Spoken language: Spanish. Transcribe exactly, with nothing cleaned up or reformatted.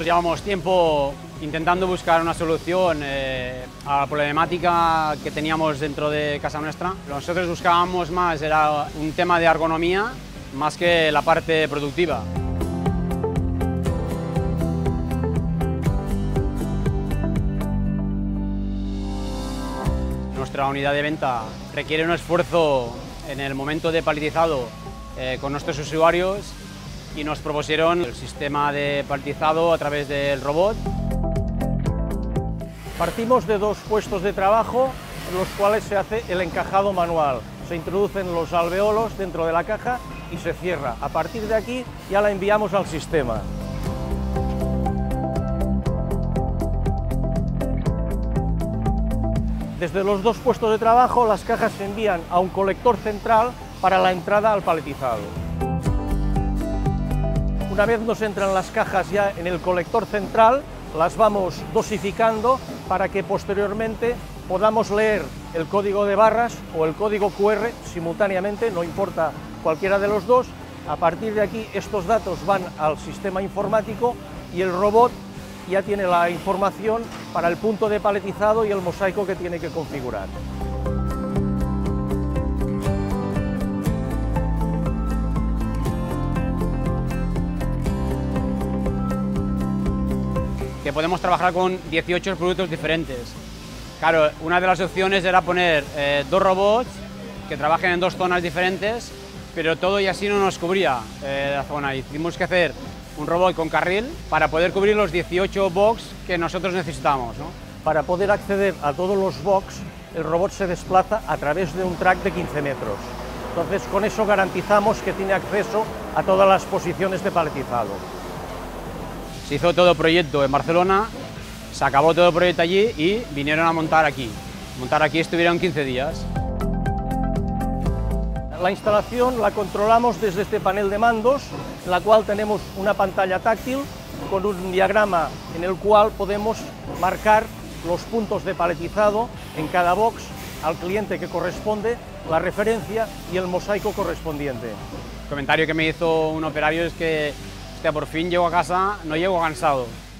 Nosotros llevamos tiempo intentando buscar una solución eh, a la problemática que teníamos dentro de casa nuestra. Nosotros buscábamos más, era un tema de ergonomía más que la parte productiva. Nuestra unidad de venta requiere un esfuerzo en el momento de paletizado eh, con nuestros usuarios y nos propusieron el sistema de paletizado a través del robot. Partimos de dos puestos de trabajo en los cuales se hace el encajado manual. Se introducen los alveolos dentro de la caja y se cierra. A partir de aquí ya la enviamos al sistema. Desde los dos puestos de trabajo las cajas se envían a un colector central para la entrada al paletizado. Una vez nos entran las cajas ya en el colector central, las vamos dosificando para que posteriormente podamos leer el código de barras o el código cu erre simultáneamente, no importa cualquiera de los dos. A partir de aquí estos datos van al sistema informático y el robot ya tiene la información para el punto de paletizado y el mosaico que tiene que configurar. Que podemos trabajar con dieciocho productos diferentes. Claro, una de las opciones era poner eh, dos robots que trabajen en dos zonas diferentes, pero todo y así no nos cubría eh, la zona. Hicimos que hacer un robot con carril para poder cubrir los dieciocho box que nosotros necesitamos, ¿no? Para poder acceder a todos los box, el robot se desplaza a través de un track de quince metros. Entonces, con eso garantizamos que tiene acceso a todas las posiciones de paletizado. Se hizo todo el proyecto en Barcelona, se acabó todo el proyecto allí y vinieron a montar aquí. Montar aquí estuvieron quince días. La instalación la controlamos desde este panel de mandos, en la cual tenemos una pantalla táctil con un diagrama en el cual podemos marcar los puntos de paletizado en cada box al cliente que corresponde, la referencia y el mosaico correspondiente. El comentario que me hizo un operario es que, hostia, por fin llego a casa, no llego cansado.